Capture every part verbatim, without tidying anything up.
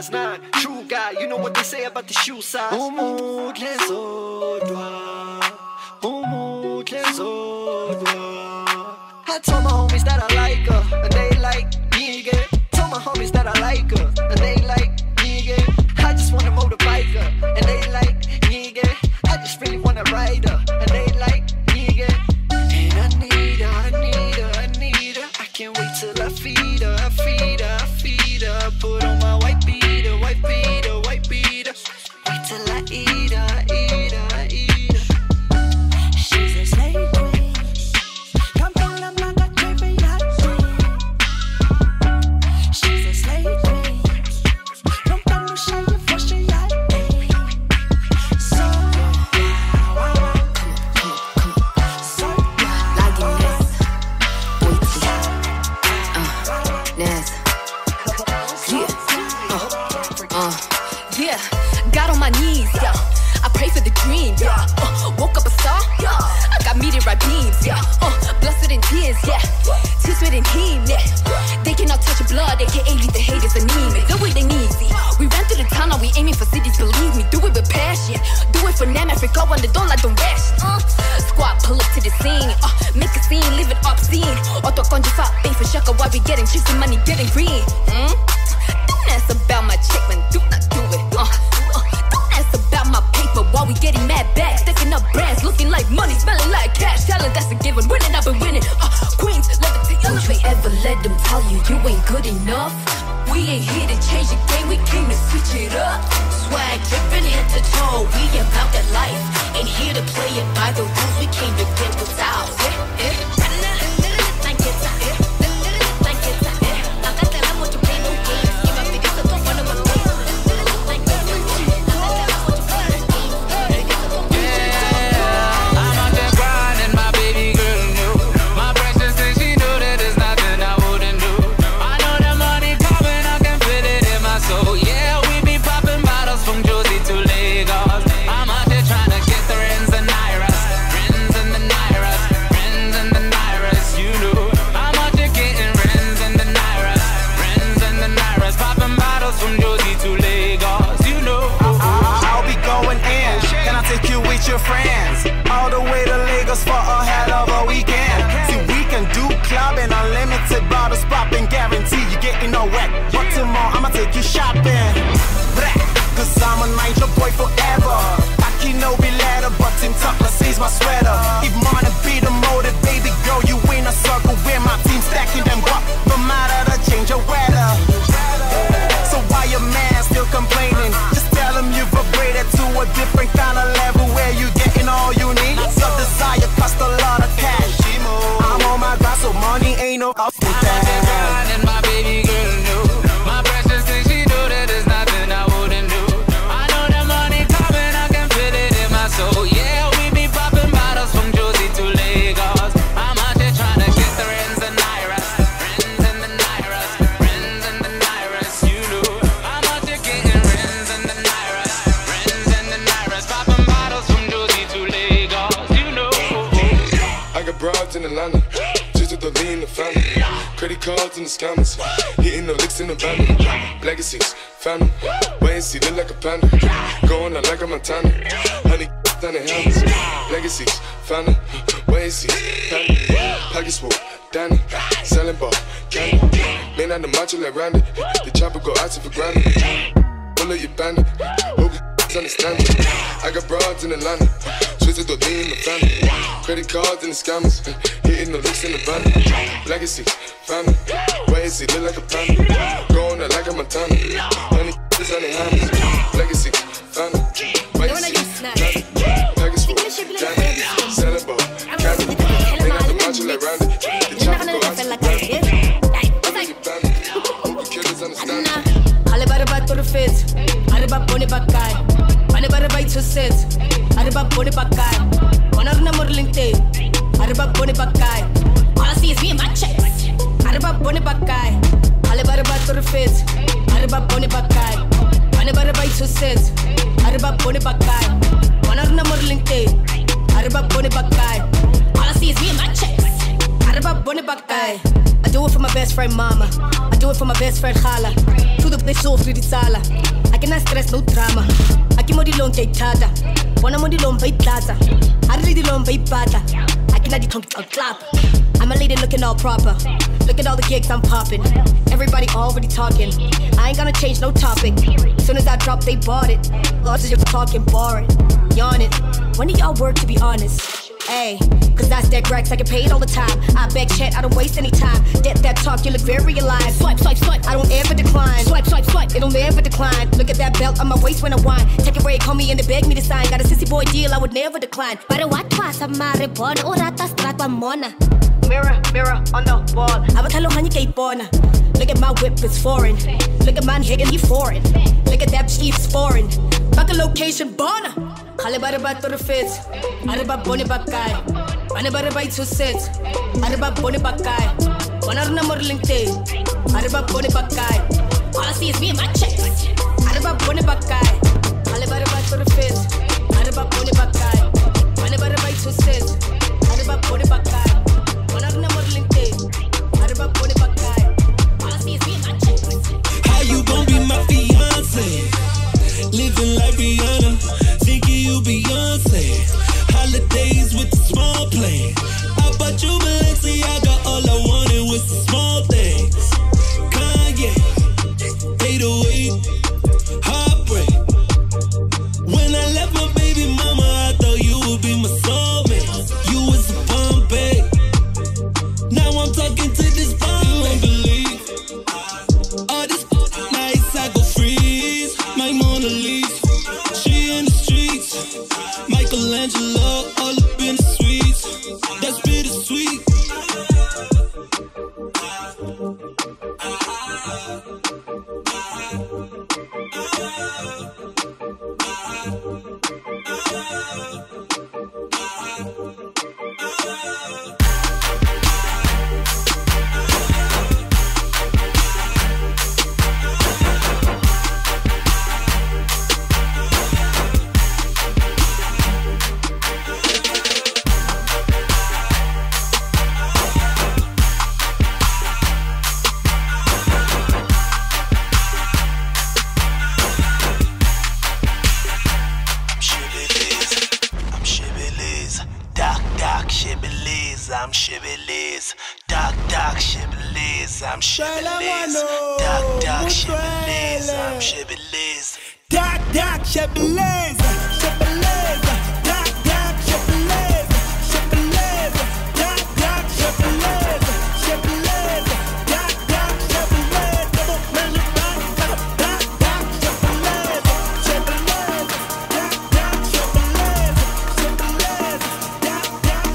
size nine. True guy, you know what they say about the shoe size. On monte les autres doigts. On monte les autres doigts. I told my homies that I like her, and they like nigga. Told my homies that I like her, and they like nigga. I just wanna motorbike her, and they like nigga. I just really wanna ride her, and they like nigga. And I need her, I need her, I need her. I can't wait till I feed her, I feed her, I feed her. Put on my white beater, white beater, white beater. Wait till I eat her, I eat her, I eat her. She's a slave queen. Come pull up like a trivia queen. She's a slave queen. Don't tell me show you for she like me. So yeah, wow, wow. Come on, come on, come on. So yeah, like this. Wait, uh, Nas. Yeah, uh, uh, yeah. Got on my knees, yeah. I pray for the dream, yeah. Uh, woke up a star, yeah. I got meteorite beams, yeah. Uh, blessed in tears, yeah. Tears within him, yeah. They cannot touch your blood, they can't leave the haters anemic. Do it in easy. We ran through the town, now we aiming for cities, believe me. Do it with passion. Do it for Nam Africa, when they don't like the ration. Uh, squad, pull up to the scene. Uh, make a scene, leave it obscene. Auto conjure fat, pay for shaka, why we getting chicks and money, getting green. Mm? Don't ask about my chick, man, do not do it. Uh, uh, don't ask about my paper, while we getting mad back. Stacking up brands, looking like money, smelling like cash. Talent, that's a given, winning, I've been winning. Uh, queens, levitate, don't you ever let them tell you you ain't good enough. We ain't here to change the game, we came to switch it up. Swag dripping head to toe, we about that life. Ain't here to play it by the rules, we came to get what's ours. Eh, eh. Your friends all the way to Lagos for a hell of a weekend. See, we can do clubbing, unlimited bottles popping, guarantee you getting no wet. But tomorrow I'ma take you shopping. Cause I'm a Niger boy forever. I can no be letter, but in Tuckler sees my sweater. If money be the motive, baby girl, you in a circle where my team stacking them up. No matter the change of weather. So why your man still complaining? Just tell him you've upgraded to a different kind of level where you getting all you need. Your desire cost a lot of cash. I'm on my grind, so money ain't no off with that. And my baby girl knew. My precious thing, she knew that there's nothing I wouldn't do. I know the money coming, I can feel it in my soul. Yeah, we be popping bottles from Josie to Lagos. I'm out there trying to get the rents and Nairas. Rents and the Nairas. Rents and the Nairas, you know. I'm out there getting rents and the Nairas. Rents and the Nairas. Popping bottles from Josie to Lagos, you know. I got broads in Atlanta, just to the lean the family. Credit cards and the scammers, hitting the licks in the van. Legacies, family, wait and see, look like a panda. Going out like a Montana, honey, down the hammers. Legacies, family, wait and see, family. Pockets full, Danny, selling ball, candy. Man out the macho like Randy, the chopper go out for granted. Pull up your bandit, hope you understand me. I got broads in Atlanta, twisted the lean in the family. Credit cards and the scammers, hitting the licks in the van. Legacy, family, wait and see, look like a panda. Going out like a Montana, honey, this on the hammers. Legacy, family, wait and see, family. Package full, Danny, selling ball, candy. Man out the macho like Randy, the chopper go out for granted. Pull up your bandit, hope you killers understand me. Alibaba to the fit, Alibaba pone bakai, Alibaba by to sit, Alibaba pone bakai, one of them more linked, Alibaba pone bakai. All I see is me and my checks, Alibaba pone bakai, Alibaba to the fit, Alibaba pone bakai, Alibaba by to sit, Alibaba pone bakai, one of them more linked, Alibaba pone bakai. All I see is me and my checks, I do it for my best friend mama. I do it for my best friend Khala. To the bitch so free sala. I cannot stress no drama. I can modi long day tada. Wanna modi long bay plaza. I really the long bay bata. I cannot the tongue clap. I'm a lady looking all proper. Look at all the gigs I'm popping. Everybody already talking. I ain't gonna change no topic. Soon as I drop, they bought it. Lots of you talking boring. Yawning. When do y'all work to be honest? Ayy, cause I stack racks, I get paid all the time. I back chat, I don't waste any time. That that talk, you look very alive. Swipe, swipe, swipe, I don't ever decline. Swipe, swipe, swipe, it'll never decline. Look at that belt on my waist when I whine. Take a break, call me in to beg me to sign. Got a sissy boy deal, I would never decline. But what was a maribon or rata strata mona? Mirror, mirror on the wall. I was hello honey cake bona. Look at my whip, it's foreign. Look at man higgin', he foreign. Look at that chief's foreign. Back a location, bona. Kale bare ba to the fits. Araba bone bakay. Ane bare ba two sets. Araba bone bakay. Wana na modeling te. Araba bone bakay. All I see is me and my checks. Araba bone bakay. Kale bare ba to the fits. Araba bone bakay. Ane bare ba two sets. Araba bone bakay. Wana na modeling te. Araba bone bakay. All I see is me and my checks. How you gon' be my fiance? Living like Rihanna. Thinking you Beyonce. Holidays with the small plane. I bought you Balenciaga. All I wanted was the small things. Kanye, eight oh eight, heartbreak. When I left my baby mama, I thought you would be my soulmate. You was a Bombay. Now I'm talking to this bomb. You won't believe all this nights I go freeze. My Mona Lisa. Michelangelo, all up in the sweets. That's bittersweet. I'm Shibboleth, Doc Doc Shibboleth, I'm Shibboleth, Doc Doc Shibboleth, I'm Shibboleth, Doc Doc Shibboleth, Shibboleth, Doc Doc Shibboleth, Shibboleth, Doc Doc Shibboleth, Shibboleth, Doc Doc Shibboleth, double man Doc Doc Doc Shibboleth, Shibboleth, Doc Doc Shibboleth, Shibboleth, Doc Doc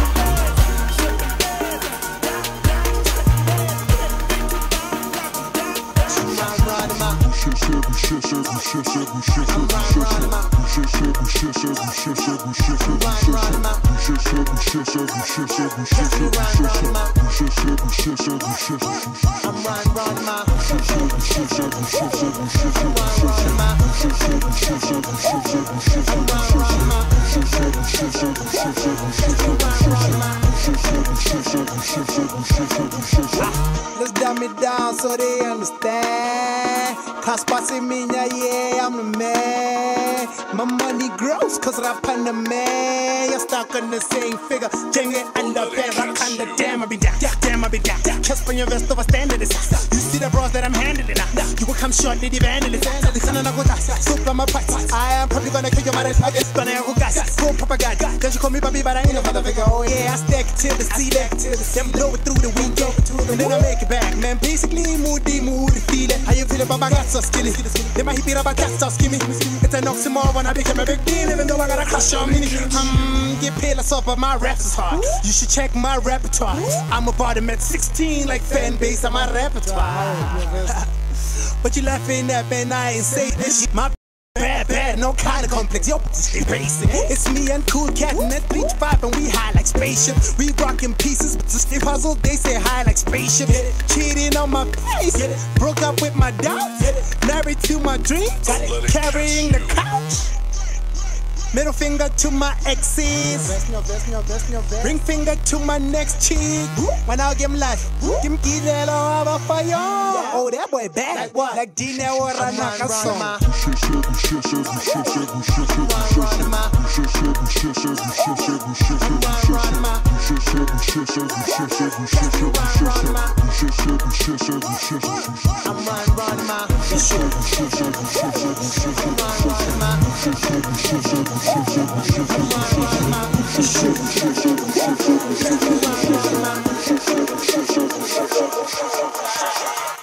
Let's dumb it down so they understand. Cause passing me, yeah, I'm the man. My money grows cause rap on the man. You're stuck on the same figure. Jenge and the band, rock on the damn, I be down. Damn, I be down. Just on your vest over standing this. You see the bros that I'm handling now. You will come short, lady vandalist. Listen to the soup on my pipes. I am probably gonna kill your mother. I get stunning, who got go propaganda. Don't you call me Bobby, but I ain't no motherfucker. Oh yeah, I stack till the sea back till the them blow it through the window. And then I make it back, man. Basically, moody, moody, feeling. How you feel about my guts so skinny? They might hit about cats so skinny. It's an oxymoron when I became a big deal, even though I got a crush on me. Um, get paid less off, but my raps is hard. You should check my repertoire. I'm about him at sixteen, like fan base on my repertoire. But you laughing at me, and I ain't say this shit. My bad, bad, no kind of complex. Yo, it's basic. It's me and Cool Cat and that three five, and we high like spaceship. We rockin' pieces, but to stay puzzled, they say high like spaceship. Cheating on my face, broke up with my doubts, married to my dreams, carrying the couch. Middle finger to my exes. Ring finger to my next chick. When I give him life, give him Gilelo of a fire. Oh, that boy bad. Like what? Like Dina or Ranaka song. I'm run, run, ma. I'm run, run, ma.